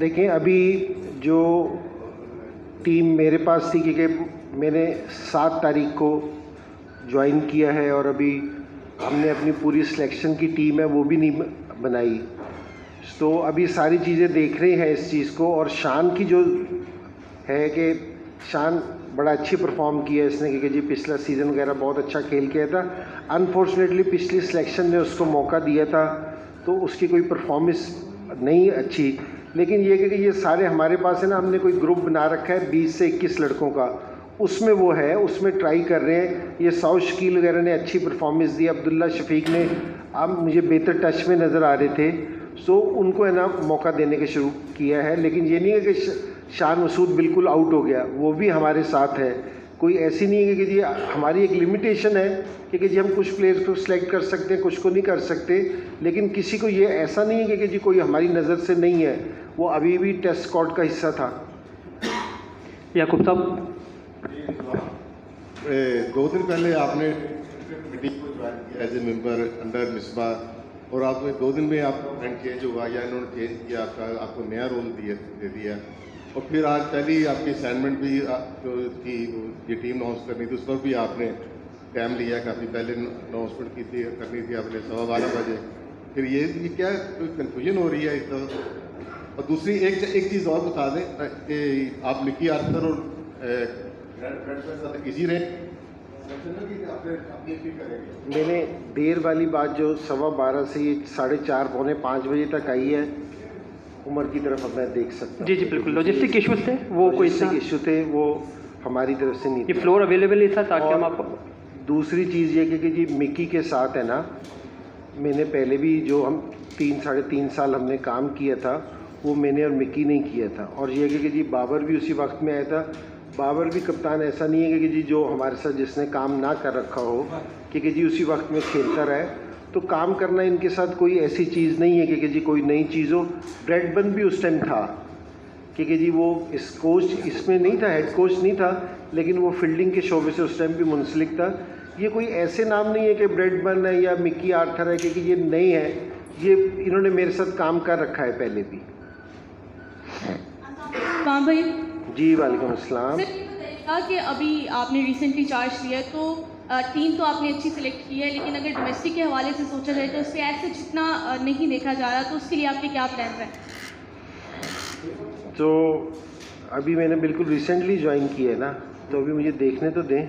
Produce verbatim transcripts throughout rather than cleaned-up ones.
देखें, अभी जो टीम मेरे पास थी, क्योंकि मैंने सात तारीख को ज्वाइन किया है और अभी हमने अपनी पूरी सिलेक्शन की टीम है वो भी नहीं बनाई, तो अभी सारी चीज़ें देख रहे हैं इस चीज़ को। और शान की जो है कि शान बड़ा अच्छी परफॉर्म किया इसने, क्योंकि जी पिछला सीज़न वगैरह बहुत अच्छा खेल किया था। अनफॉर्चुनेटली पिछली सिलेक्शन ने उसको मौका दिया था तो उसकी कोई परफॉर्मेंस नहीं अच्छी, लेकिन ये कि ये सारे हमारे पास है ना, हमने कोई ग्रुप बना रखा है बीस से इक्कीस लड़कों का, उसमें वो है, उसमें ट्राई कर रहे हैं। ये साउथ शकील वगैरह ने अच्छी परफॉर्मेंस दी, अब्दुल्ला शफीक ने अब मुझे बेहतर टच में नज़र आ रहे थे, सो उनको है ना मौका देने के शुरू किया है। लेकिन ये नहीं है कि शान मसूद बिल्कुल आउट हो गया, वो भी हमारे साथ है। कोई ऐसी नहीं है कि जी हमारी एक लिमिटेशन है कि जी हम कुछ प्लेयर्स को सिलेक्ट कर सकते हैं, कुछ को नहीं कर सकते, लेकिन किसी को ये ऐसा नहीं है कि जी कोई हमारी नज़र से नहीं है, वो अभी भी टेस्ट स्क्वाड का हिस्सा था। याकूब साहब, दो दिन पहले आपने मीटिंग को ज्वाइन किया as a member under Misbah, और आपको दो दिन में आपका प्लान चेंज हुआ या इन्होंने चेंज किया, आपका आपको नया रोल दिया दे दिया, और फिर आज पहली आपकी असाइनमेंट भी जो की ये टीम अनाउंस करनी थी उस पर भी आपने टाइम लिया, काफ़ी पहले अनाउंसमेंट की थी करनी थी आपने सवा बारह बजे। फिर ये ये क्या कोई कन्फ्यूजन हो रही है एक तो, और दूसरी एक एक चीज़ और बता दें कि आप मिकी आर्थर और इजी रहे, मैंने देर वाली बात जो सवा बारह से ये साढ़े चार पौने पाँच बजे तक आई है, उमर की तरफ अब मैं देख सकता हूँ। जी जी बिल्कुल, लॉजिस्टिक इशूज़ थे, वो कोई इशू थे, वो हमारी तरफ से नहीं। ये फ्लोर अवेलेबल ही था ताकि हम आपको। दूसरी चीज़ ये कि जी मिक्की के साथ है ना, मैंने पहले भी जो हम तीन साढ़े तीन साल हमने काम किया था वो मैंने और मिक्की नहीं किया था। और ये कि जी बाबर भी उसी वक्त में आया था, बाबर भी कप्तान ऐसा नहीं है कि जी जो हमारे साथ जिसने काम ना कर रखा हो कि जी उसी वक्त में खेलता रहे, तो काम करना इनके साथ कोई ऐसी चीज़ नहीं है कि जी कोई नई चीज़ हो। ब्रैडबर्न भी उस टाइम था कि जी वो इस कोच इसमें नहीं था, हेड कोच नहीं था, लेकिन वो फील्डिंग के शोबे से उस टाइम भी मुंसलिक था। ये कोई ऐसे नाम नहीं है कि ब्रैडबर्न है या मिक्की आर्थर है, क्योंकि ये नहीं है, ये इन्होंने मेरे साथ काम कर रखा है पहले भी। हाँ भाई जी वालेकुम अस्सलाम। सर ये बताइएगा कि अभी आपने रिसेंटली चार्ज लिया है, तो टीम तो आपने अच्छी सिलेक्ट की है, लेकिन अगर डोमेस्टिक के हवाले से सोचा जाए तो उससे ऐसे जितना नहीं देखा जा रहा, तो उसके लिए आपके क्या प्लान हैं? तो अभी मैंने बिल्कुल रिसेंटली ज्वाइन किया है ना, तो अभी मुझे देखने तो दें,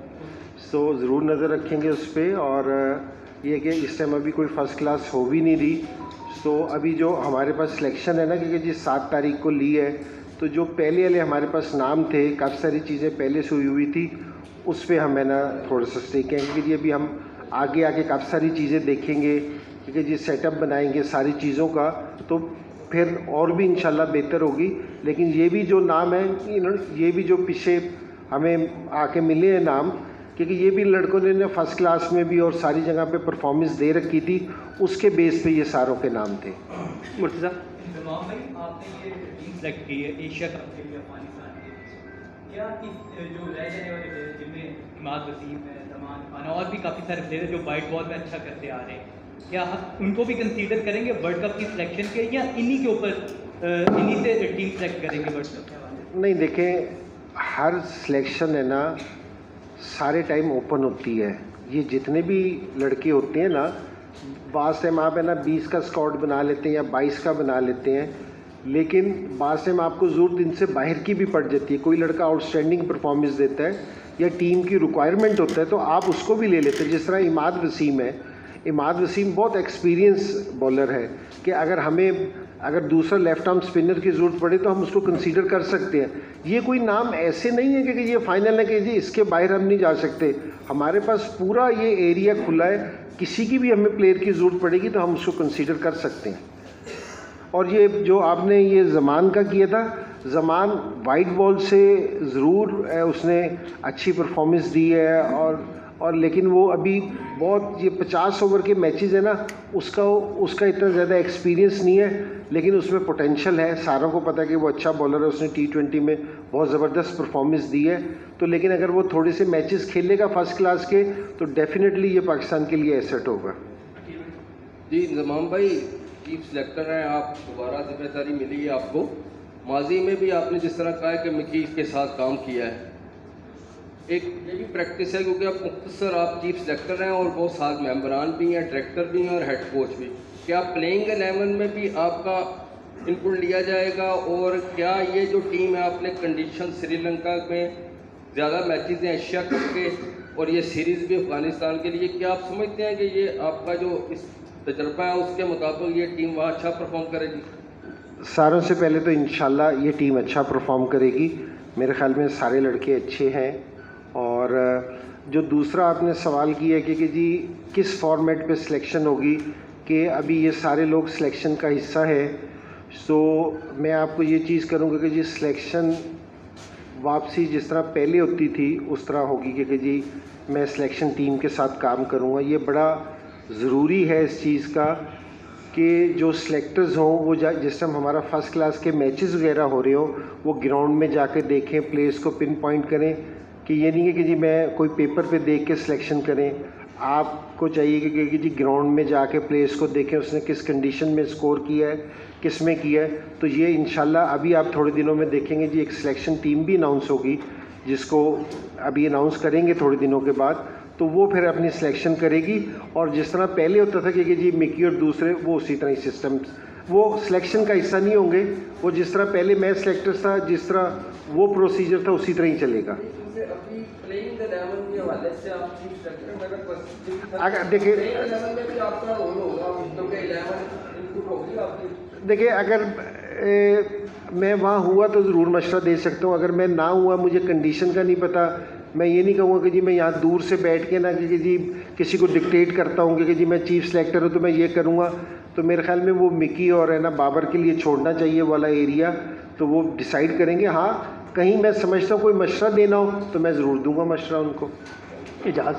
तो ज़रूर नज़र रखेंगे उस पर। और ये कि इस टाइम अभी कोई फ़र्स्ट क्लास हो भी नहीं रही, तो अभी जो हमारे पास सिलेक्शन है ना, क्योंकि जी सात तारीख को ली है, तो जो पहले वाले हमारे पास नाम थे, काफ़ी सारी चीज़ें पहले से हुई हुई थी, उस पर हम है ना थोड़ा सा स्टेक है, क्योंकि अभी हम आगे आगे काफ़ी सारी चीज़ें देखेंगे, क्योंकि जी सेटअप बनाएंगे सारी चीज़ों का, तो फिर और भी इंशाल्लाह बेहतर होगी। लेकिन ये भी जो नाम है, ये भी जो पीछे हमें आके मिले हैं नाम, क्योंकि ये भी लड़कों ने फर्स्ट क्लास में भी और सारी जगह पे परफॉर्मेंस दे रखी थी, उसके बेस पे ये सारों के नाम थे। मुर्तज़ा भाई, आपने ये टीम सेलेक्ट की है एशिया कप के लिए अफगानिस्तान के, क्या इस जो रह जाने वाले प्लेयर जिनमें इमाद वसीम है, जमान खान और भी काफ़ी सारे प्लेयर जो वाइट बॉल में अच्छा करते आ रहे हैं, क्या हम उनको भी कंसीडर करेंगे वर्ल्ड कप की सिलेक्शन के, या इन्हीं के ऊपर इन्हीं से टीम सेलेक्ट करेंगे वर्ल्ड कप? नहीं, देखें, हर सिलेक्शन है ना सारे टाइम ओपन होती है। ये जितने भी लड़के होते हैं ना, बाज़ टाइम आप है ना बीस का स्क्वाड बना लेते हैं या बाईस का बना लेते हैं, लेकिन बाज़ टाइम आपको ज़रूरत इनसे बाहर की भी पड़ जाती है। कोई लड़का आउटस्टैंडिंग परफॉर्मेंस देता है या टीम की रिक्वायरमेंट होता है तो आप उसको भी ले लेते हैं। जिस तरह इमाद वसीम है, इमाद वसीम बहुत एक्सपीरियंस बॉलर है कि अगर हमें अगर दूसरा लेफ्ट आर्म स्पिनर की ज़रूरत पड़े तो हम उसको कंसीडर कर सकते हैं। ये कोई नाम ऐसे नहीं है कि ये फाइनल है कि जी इसके बाहर हम नहीं जा सकते। हमारे पास पूरा ये एरिया खुला है, किसी की भी हमें प्लेयर की ज़रूरत पड़ेगी तो हम उसको कंसीडर कर सकते हैं। और ये जो आपने ये ज़मान का किया था, ज़मान वाइट बॉल से ज़रूर उसने अच्छी परफॉर्मेंस दी है, और और लेकिन वो अभी बहुत ये पचास ओवर के मैचेस है ना, उसका उसका इतना ज़्यादा एक्सपीरियंस नहीं है, लेकिन उसमें पोटेंशियल है। सारों को पता है कि वो अच्छा बॉलर है, उसने टी ट्वेंटी में बहुत ज़बरदस्त परफॉर्मेंस दी है। तो लेकिन अगर वो थोड़े से मैचेस खेलेगा फर्स्ट क्लास के तो डेफिनेटली ये पाकिस्तान के लिए एसेट होगा। जी ज़मान भाई, चीफ सेलेक्टर हैं, आप दोबारा जिम्मेदारी मिली है आपको। माजी में भी आपने जिस तरह कहा है कि मिकी के साथ काम किया है, एक ये भी प्रैक्टिस है क्योंकि आप मुख्तसर आप चीफ सेलेक्टर हैं और बहुत साथ मेंबरान भी हैं, डायरेक्टर भी हैं और हेड कोच भी। क्या प्लेइंग एलेवन में भी आपका इनपुट लिया जाएगा? और क्या ये जो टीम है, आपने कंडीशन श्रीलंका में ज़्यादा मैचेस हैं एशिया कप के और ये सीरीज़ भी अफगानिस्तान के लिए, क्या आप समझते हैं कि ये आपका जो इस तजर्बा है उसके मुताबिक ये टीम वहाँ अच्छा परफॉर्म करेगी? सारों से पहले तो इंशाल्लाह ये टीम अच्छा परफॉर्म करेगी। मेरे ख्याल में सारे लड़के अच्छे हैं। और जो दूसरा आपने सवाल किया कि, कि जी किस फॉर्मेट पे सिलेक्शन होगी, कि अभी ये सारे लोग सिलेक्शन का हिस्सा है। सो मैं आपको ये चीज़ करूँगा कि जी सिलेक्शन वापसी जिस तरह पहले होती थी उस तरह होगी कि, कि जी मैं सिलेक्शन टीम के साथ काम करूँगा। ये बड़ा ज़रूरी है इस चीज़ का कि जो सिलेक्टर्स हों वो जा जिस टाइम हमारा फ़र्स्ट क्लास के मैचेस वगैरह हो रहे हो वो ग्राउंड में जाके देखें, प्लेस को पिन पॉइंट करें, कि ये नहीं है कि जी मैं कोई पेपर पे देख के सिलेक्शन करें। आपको चाहिए कि, कि जी ग्राउंड में जाके प्लेस को देखें, उसने किस कंडीशन में स्कोर किया है, किस में किया है। तो ये इंशाल्लाह अभी आप थोड़े दिनों में देखेंगे जी एक सिलेक्शन टीम भी अनाउंस होगी, जिसको अभी अनाउंस करेंगे थोड़े दिनों के बाद। तो वो फिर अपनी सिलेक्शन करेगी। और जिस तरह पहले होता था कि, कि जी मिकी और दूसरे, वो उसी तरह ही सिस्टम, वो सिलेक्शन का हिस्सा नहीं होंगे। वो जिस तरह पहले मैं सिलेक्टर था, जिस तरह वो प्रोसीजर था उसी तरह ही चलेगा। अभी प्लेइंग इलेवन के हवाले से आप चीफ सेलेक्टर अगर अगर देखिए इलेवन में भी आपका रोल होगा क्योंकि इलेवन इनपुट होगी आपकी। देखिए अगर ए, मैं वहाँ हुआ तो ज़रूर मशवरा दे सकता हूँ। अगर मैं ना हुआ, मुझे कंडीशन का नहीं पता, मैं ये नहीं कहूँगा कि जी मैं यहाँ दूर से बैठ के ना कि जी किसी को डिक्टेट करता हूँ कि, कि जी मैं चीफ सेलेक्टर हूँ तो मैं ये करूँगा। तो मेरे ख्याल में वो मिकी और है ना बाबर के लिए छोड़ना चाहिए वाला एरिया, तो वो डिसाइड करेंगे। हाँ, कहीं मैं समझता हूँ कोई मशवरा देना हो तो मैं ज़रूर दूंगा मशवरा उनको। इजाज़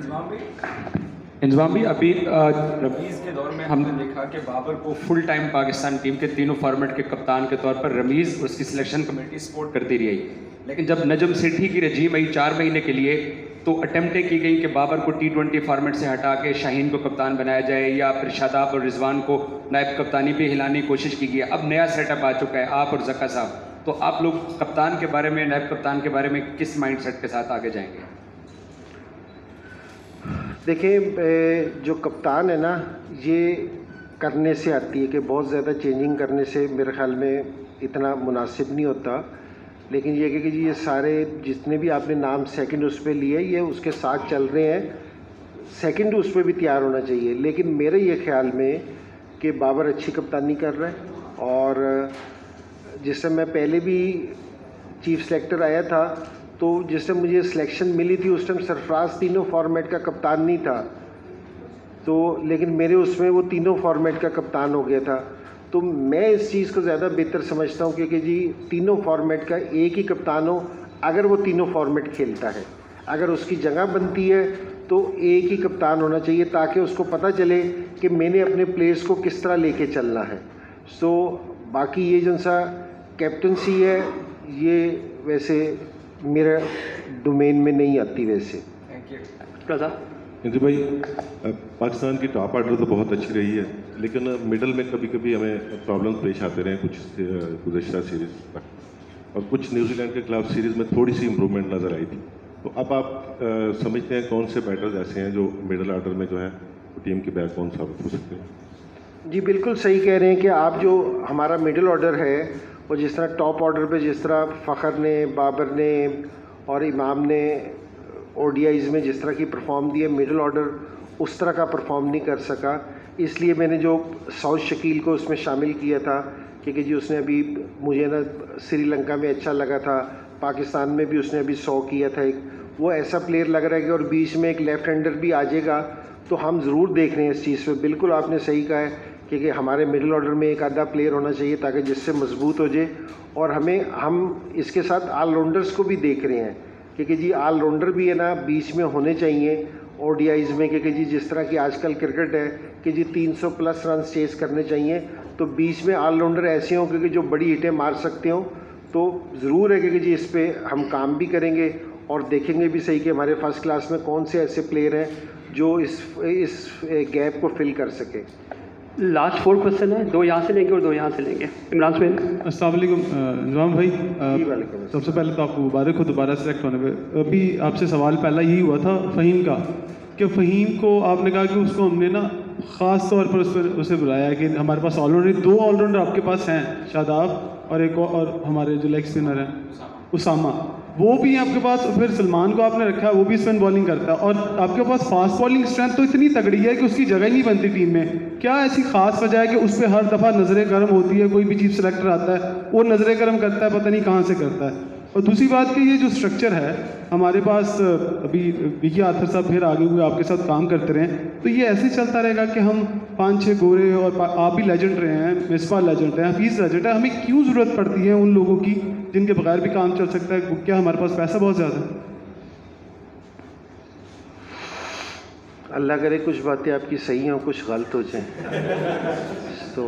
इंजमाम भी अभी रमीज़ के दौर में हमने देखा कि बाबर को फुल टाइम पाकिस्तान टीम के तीनों फॉर्मेट के कप्तान के तौर पर रमीज़ और उसकी सिलेक्शन कमेटी सपोर्ट करती रही। लेकिन जब नजम सेठी की रजीम आई चार महीने के लिए, तो अटैम्प्टें की गई कि बाबर को टी ट्वेंटी फॉर्मेट से हटा के शाहीन को कप्तान बनाया जाए या फिर शादाब और रिजवान को नायब कप्तानी पे हिलाने की कोशिश की गई। अब नया सेटअप आ चुका है, आप और जक्का साहब, तो आप लोग कप्तान के बारे में, नायब कप्तान के बारे में किस माइंडसेट के साथ आगे जाएंगे? देखिए जो कप्तान है ना, ये करने से आती है कि बहुत ज़्यादा चेंजिंग करने से मेरे ख्याल में इतना मुनासिब नहीं होता। लेकिन ये कि जी ये सारे जितने भी आपने नाम सेकंड उस पर लिए, ये उसके साथ चल रहे हैं, सेकंड उस पर भी तैयार होना चाहिए। लेकिन मेरे ये ख्याल में कि बाबर अच्छी कप्तानी कर रहा है। और जिस समय मैं पहले भी चीफ सेलेक्टर आया था, तो जिस टाइम मुझे सिलेक्शन मिली थी उस टाइम सरफराज तीनों फॉर्मेट का कप्तान नहीं था, तो लेकिन मेरे उसमें वो तीनों फॉर्मेट का कप्तान हो गया था। तो मैं इस चीज़ को ज़्यादा बेहतर समझता हूँ क्योंकि जी तीनों फॉर्मेट का एक ही कप्तान हो, अगर वो तीनों फॉर्मेट खेलता है, अगर उसकी जगह बनती है तो एक ही कप्तान होना चाहिए, ताकि उसको पता चले कि मैंने अपने प्लेयर्स को किस तरह लेके चलना है। सो बाकी ये जो सा कैप्टनसी है, ये वैसे मेरा डोमेन में नहीं आती वैसे। Thank you. रज़ा जी भाई, पाकिस्तान की टॉप ऑर्डर तो बहुत अच्छी रही है, लेकिन मिडल में कभी कभी हमें प्रॉब्लम पेश आते रहे कुछ गुज़श्ता सीरीज़ तक, और कुछ न्यूजीलैंड के खिलाफ सीरीज़ में थोड़ी सी इम्प्रूवमेंट नज़र आई थी। तो अब आप आ, समझते हैं कौन से बैटर्स ऐसे हैं जो मिडल ऑर्डर में जो है वो टीम के बैकबोन साबित हो सकते हैं? जी बिल्कुल सही कह रहे हैं कि आप जो हमारा मिडिल ऑर्डर है वो जिस तरह टॉप ऑर्डर पे जिस तरह फ़खर ने, बाबर ने और इमाम ने ओडीआईज़ में जिस तरह की परफॉर्म दी है, मिडिल ऑर्डर उस तरह का परफॉर्म नहीं कर सका। इसलिए मैंने जो साउथ शकील को उसमें शामिल किया था, क्योंकि जी उसने अभी मुझे ना श्रीलंका में अच्छा लगा था, पाकिस्तान में भी उसने अभी सौ किया था एक, वो ऐसा प्लेयर लग रहा है कि और बीच में एक लेफ़्ट हैंडर भी आ जाएगा, तो हम ज़रूर देख रहे हैं इस चीज़ पे। बिल्कुल आपने सही कहा है क्योंकि हमारे मिडिल ऑर्डर में एक आधा प्लेयर होना चाहिए ताकि जिससे मजबूत हो जाए। और हमें हम इसके साथ ऑलराउंडर्स को भी देख रहे हैं क्योंकि जी ऑलराउंडर भी है ना बीच में होने चाहिए ओडीआईज़ में, क्योंकि जी जिस तरह की आजकल क्रिकेट है कि जी तीन सौ प्लस रन चेस करने चाहिए, तो बीच में ऑलराउंडर ऐसे हों क्योंकि जो बड़ी हिटें मार सकते हो। तो ज़रूर है क्योंकि जी इस पर हम काम भी करेंगे और देखेंगे भी सही कि हमारे फर्स्ट क्लास में कौन से ऐसे प्लेयर हैं जो इस इस गैप को फिल कर सके। लास्ट फोर क्वेश्चन है, दो यहाँ से लेंगे और दो यहाँ से लेंगे। इमरान सुहेल। अस्सलाम वालेकुम निज़ाम भाई, जी, वालेकुम अस्सलाम। सबसे पहले तो आपको मुबारक हो दोबारा सेलेक्ट होने पे। अभी आपसे सवाल पहला यही हुआ था फ़हीम का, कि फ़हीम को आपने कहा कि उसको हमने ना ख़ास तौर पर उस पर उसे बुलाया कि हमारे पास ऑलराउंडर दो ऑलराउंडर आपके पास हैं, शादाब और एक और हमारे जो लेग स्पिनर हैं उसामा, वो भी आपके पास, फिर सलमान को आपने रखा है वो भी स्पिन बॉलिंग करता है, और आपके पास फास्ट बॉलिंग स्ट्रेंथ तो इतनी तगड़ी है कि उसकी जगह ही नहीं बनती टीम में। क्या ऐसी खास वजह है कि उस पर हर दफ़ा नज़रें गर्म होती है? कोई भी चीफ सेलेक्टर आता है वो नज़रें गर्म करता है, पता नहीं कहाँ से करता है। और दूसरी बात कि ये जो स्ट्रक्चर है हमारे पास, अभी विकी आर्थर साहब फिर आगे हुए आपके साथ काम करते रहें, तो ये ऐसे चलता रहेगा कि हम पाँच छः गोरे, और आप भी लेजेंड रहे हैं, मिसबा लेजेंड है, हफीज़ लेजेंड है, हमें क्यों ज़रूरत पड़ती है उन लोगों की जिनके बगैर भी काम चल सकता है? क्या हमारे पास पैसा बहुत ज़्यादा है? अल्लाह करे कुछ बातें आपकी सही हों, कुछ गलत हो जाएं। तो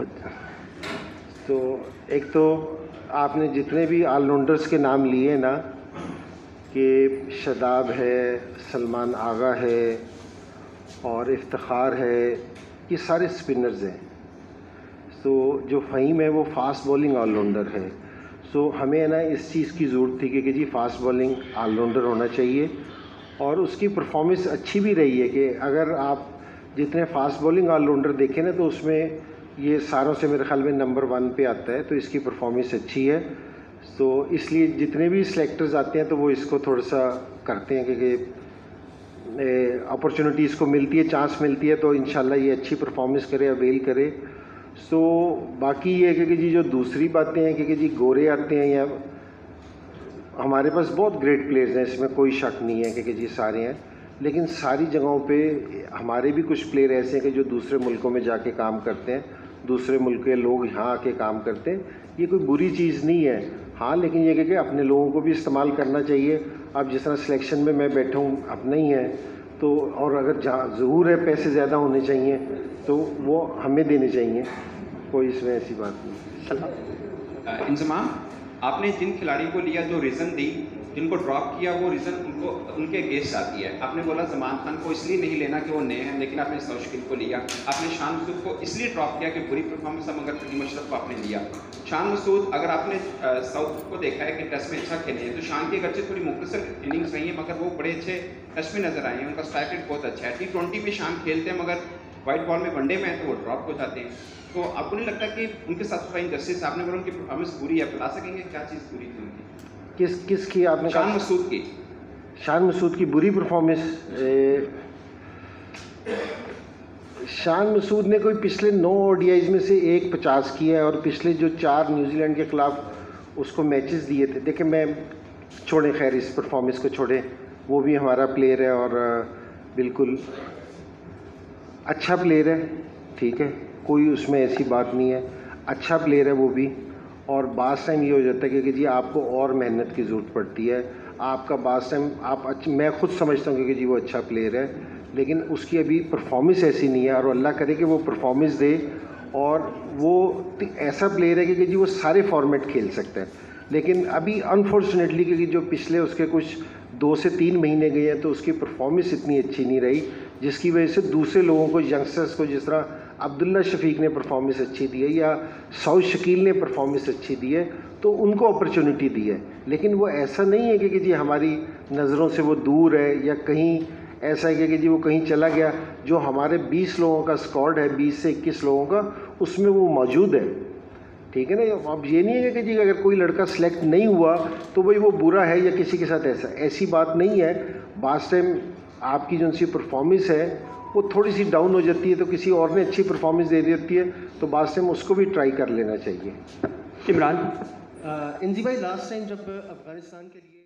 तो एक तो आपने जितने भी ऑलराउंडर्स के नाम लिए ना, कि शादाब है, सलमान आगा है और इफ्तिखार है, ये सारे स्पिनर्स हैं। तो जो फ़हीम है वो फास्ट बॉलिंग ऑलराउंडर है। सो हमें ना इस चीज़ की ज़रूरत थी कि, कि जी फास्ट बॉलिंग ऑलराउंडर होना चाहिए, और उसकी परफॉर्मेंस अच्छी भी रही है कि अगर आप जितने फास्ट बॉलिंग ऑलराउंडर देखें ना, तो उसमें ये सारों से मेरे ख्याल में नंबर वन पे आता है, तो इसकी परफॉर्मेंस अच्छी है। तो इसलिए जितने भी सिलेक्टर्स आते हैं तो वो इसको थोड़ा सा करते हैं कि अपॉर्चुनिटी इसको मिलती है, चांस मिलती है, तो इंशाल्लाह ये अच्छी परफॉर्मेंस करे, अवेल करे। सो बाकी ये है कि जी जो दूसरी बातें हैं कि जी गोरे आते हैं, या हमारे पास बहुत ग्रेट प्लेयर्स हैं, इसमें कोई शक नहीं है कि जी सारे हैं, लेकिन सारी जगहों पे हमारे भी कुछ प्लेयर ऐसे हैं कि जो दूसरे मुल्कों में जाके काम करते हैं, दूसरे मुल्क के लोग यहाँ आके काम करते हैं। ये कोई बुरी चीज़ नहीं है, हाँ, लेकिन ये कि अपने लोगों को भी इस्तेमाल करना चाहिए। अब जिस तरह सिलेक्शन में मैं बैठा हूँ, अपना ही है, तो और अगर जहाँ ज़रूर है पैसे ज़्यादा होने चाहिए तो वो हमें देने चाहिए, कोई इसमें ऐसी बात नहीं। इंजमाम, आपने जिन खिलाड़ी को लिया, जो रीज़न दी, जिनको ड्रॉप किया, वो रीज़न उनको उनके अगेंस्ट आती है। आपने बोला जमान खान को इसलिए नहीं लेना कि वो नए हैं, लेकिन आपने सौशकिल को लिया। आपने शान मसूद को इसलिए ड्रॉप किया कि बुरी परफॉर्मेंस है, मगर फकीम अशरफ को आपने लिया। शान मसूद, अगर आपने साउथ को देखा है कि टेस्ट में अच्छा खेले हैं, तो शान की अगरचे थोड़ी मुख्तसर इनिंग्स रही है, मगर वो बड़े अच्छे टेस्ट में नजर आए हैं, उनका स्ट्राइक रेट बहुत अच्छा है। टी ट्वेंटी में शान खेलते हैं, मगर वाइट बॉल में वनडे में है तो वो ड्रॉप हो जाते हैं। तो आपको नहीं लगता कि उनके साथ थोड़ा इंजस्टिस? आपने बोला उनकी परफॉर्मेंस बुरी है, बता सकेंगे क्या चीज़ बुरी थी उनकी? किस किस की आपने शान मसूद की। शान मसूद की बुरी परफॉर्मेंस? शान मसूद ने कोई पिछले नौ ओडीआईज में से एक पचास किया है, और पिछले जो चार न्यूजीलैंड के ख़िलाफ़ उसको मैचेस दिए थे। देखिए, मैं छोड़ें, खैर इस परफॉर्मेंस को छोड़ें, वो भी हमारा प्लेयर है और बिल्कुल अच्छा प्लेयर है, ठीक है, कोई उसमें ऐसी बात नहीं है, अच्छा प्लेयर है वो भी। और बास टाइम ये हो जाता है कि जी आपको और मेहनत की ज़रूरत पड़ती है, आपका बास टाइम आप अच्छा, मैं खुद समझता हूँ कि जी वो अच्छा प्लेयर है, लेकिन उसकी अभी परफॉर्मेंस ऐसी नहीं है, और अल्लाह करे कि वो परफॉर्मेंस दे, और वो ऐसा प्लेयर है कि जी वो सारे फॉर्मेट खेल सकता है। लेकिन अभी अनफॉर्चुनेटली क्योंकि जो पिछले उसके कुछ दो से तीन महीने गए हैं, तो उसकी परफॉर्मेंस इतनी अच्छी नहीं रही, जिसकी वजह से दूसरे लोगों को, यंगस्टर्स को, जिस तरह अब्दुल्ला शफीक ने परफॉर्मेंस अच्छी दी है या सऊद शकील ने परफॉर्मेंस अच्छी दी है, तो उनको अपॉर्चुनिटी दी है। लेकिन वो ऐसा नहीं है कि, कि जी हमारी नज़रों से वो दूर है, या कहीं ऐसा है कि जी वो कहीं चला गया। जो हमारे बीस लोगों का स्क्वाड है, बीस से इक्कीस लोगों का, उसमें वो मौजूद है, ठीक है ना। अब ये नहीं है कि जी अगर कोई लड़का सेलेक्ट नहीं हुआ तो भाई वो बुरा है या किसी के साथ ऐसा, ऐसी बात नहीं है। बास टाइम आपकी जो सी परफॉर्मेंस है वो थोड़ी सी डाउन हो जाती है, तो किसी और ने अच्छी परफॉर्मेंस दे देती है, तो बास टाइम उसको भी ट्राई कर लेना चाहिए। इमरान। इंजी भाई, लास्ट टाइम जब अफगानिस्तान के लिए